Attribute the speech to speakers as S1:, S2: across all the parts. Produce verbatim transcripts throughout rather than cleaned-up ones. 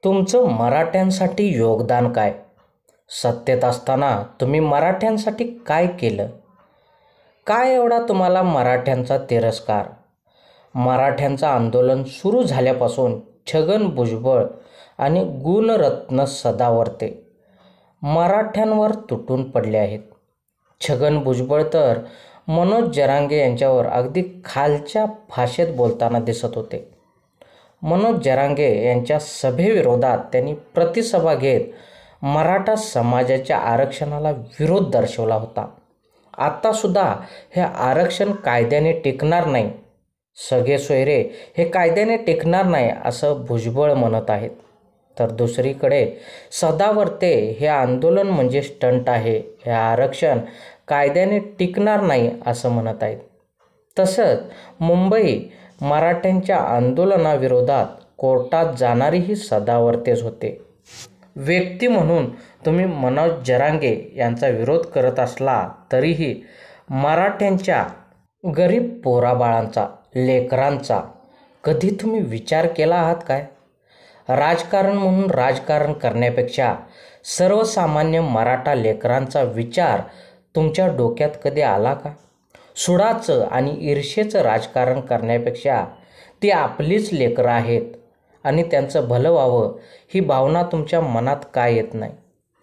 S1: तुमचं मराठ्यांसाठी योगदान काय? सत्तेत असताना तुम्ही मराठ्यांसाठी काय केलं? काय एवढा तुम्हाला मराठ्यांचा तिरस्कार? मराठ्यांचं आंदोलन सुरू झाल्यापासून छगन भुजबळ आणि गुणरत्न सदावर्ते मराठ्यांवर तुटून पडले आहेत. छगन भुजबळ तर मनोज जरांगे यांच्यावर अगदी खालच्या भाषेत बोलताना दिसत होते. मनोज जरांगे यांच्या सभेविरोधात त्यांनी प्रतिसभा घेत मराठा समाजाच्या आरक्षणाला विरोध दर्शवला होता. आत्तासुद्धा हे आरक्षण कायद्याने टिकणार नाही, सगळे सोयरे हे कायद्याने टिकणार नाही असं भुजबळ म्हणत आहेत. तर दुसरीकडे सदावर्ते हे आंदोलन म्हणजे स्टंट आहे, हे आरक्षण कायद्याने टिकणार नाही असं म्हणत आहेत. तसंच मुंबई मराठ्यांच्या आंदोलनाविरोधात कोर्टात जाणारीही सदावर्तेच होते. व्यक्ती म्हणून तुम्ही मनोज जरांगे यांचा विरोध करत असला तरीही मराठ्यांच्या गरीब पोराबाळांचा, लेकरांचा कधी तुम्ही विचार केला आहात काय? राजकारण म्हणून राजकारण करण्यापेक्षा सर्वसामान्य मराठा लेकरांचा विचार तुमच्या डोक्यात कधी आला का? सुडाचं आणि ईर्षेचं राजकारण करण्यापेक्षा ती आपलीच लेकरं आहेत आणि त्यांचं भलं व्हावं ही भावना तुमच्या मनात का येत नाही?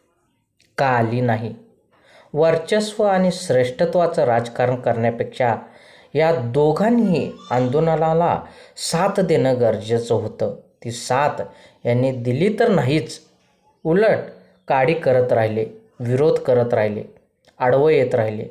S1: का आली नाही? वर्चस्व आणि श्रेष्ठत्वाचं राजकारण करण्यापेक्षा या दोघांनीही आंदोलनाला साथ देणं गरजेचं होतं. ती साथ यांनी दिली तर नाहीच, उलट काडी करत राहिले, विरोध करत राहिले, आडवं येत राहिले.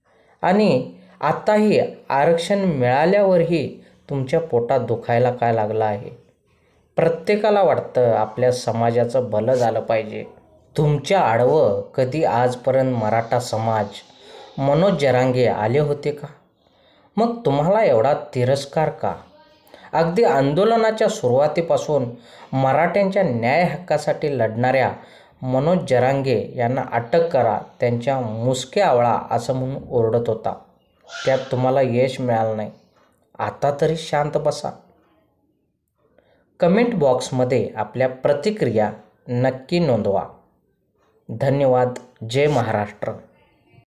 S1: आणि आत्ताही आरक्षण मिळाल्यावरही तुमच्या पोटात दुखायला काय लागलं आहे? प्रत्येकाला वाटतं आपल्या समाजाचं भलं झालं पाहिजे. तुमच्या आडवं कधी आजपर्यंत मराठा समाज, मनोज जरांगे आले होते का? मग तुम्हाला एवढा तिरस्कार का? अगदी आंदोलनाच्या सुरुवातीपासून मराठ्यांच्या न्याय हक्कासाठी लढणाऱ्या मनोज जरांगे यांना अटक करा, त्यांच्या मुसके आवळा असं म्हणून ओरडत होता. त्यात तुम्हाला यश मिळालं नाही. आता तरी शांत बसा. कमेंट बॉक्समध्ये आपल्या प्रतिक्रिया नक्की नोंदवा. धन्यवाद. जय महाराष्ट्र.